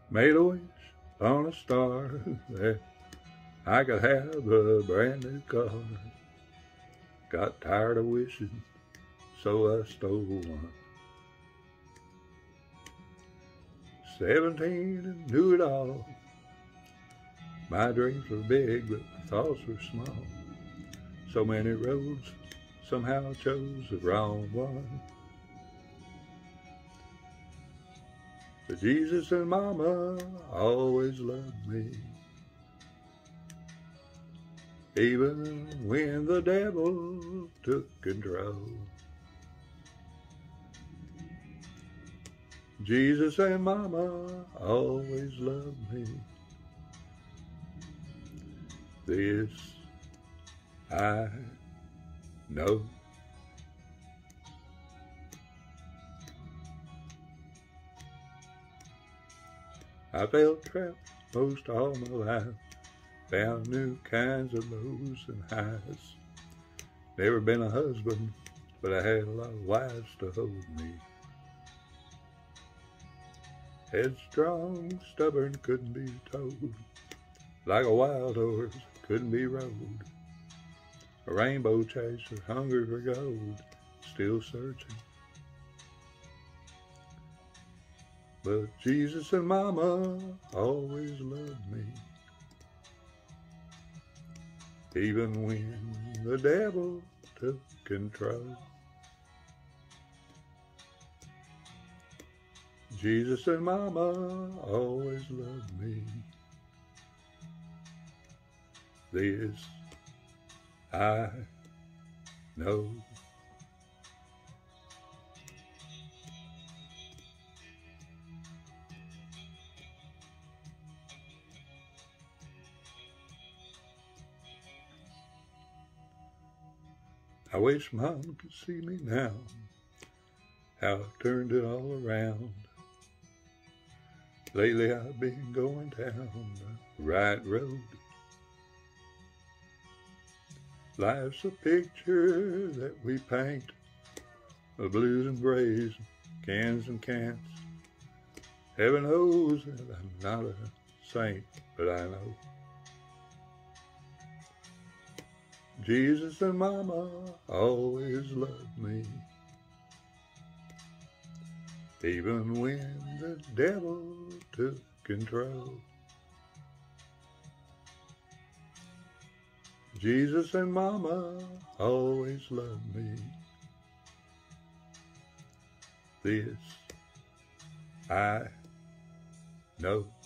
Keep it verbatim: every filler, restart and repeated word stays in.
Made a wish on a star that I could have a brand new car. Got tired of wishing, so I stole one. Seventeen and knew it all. My dreams were big, but my thoughts were small. So many roads, somehow chose the wrong one. But Jesus and Mama always loved me, even when the devil took control. Jesus and Mama always loved me. This I know. I felt trapped most all my life, found new kinds of lows and highs. Never been a husband, but I had a lot of wives to hold me. Headstrong, stubborn, couldn't be told. Like a wild horse, couldn't be rode. A rainbow chaser, hungry for gold, still searching. But Jesus and Mama always loved me, even when the devil took control. Jesus and Mama always loved me. This I know. I wish Mom could see me now, how I've turned it all around. Lately I've been going down the right road. Life's a picture that we paint, of blues and grays, cans and cans. Heaven knows that I'm not a saint, but I know Jesus and Mama always loved me, even when the devil took control. Jesus and Mama always loved me. This I know.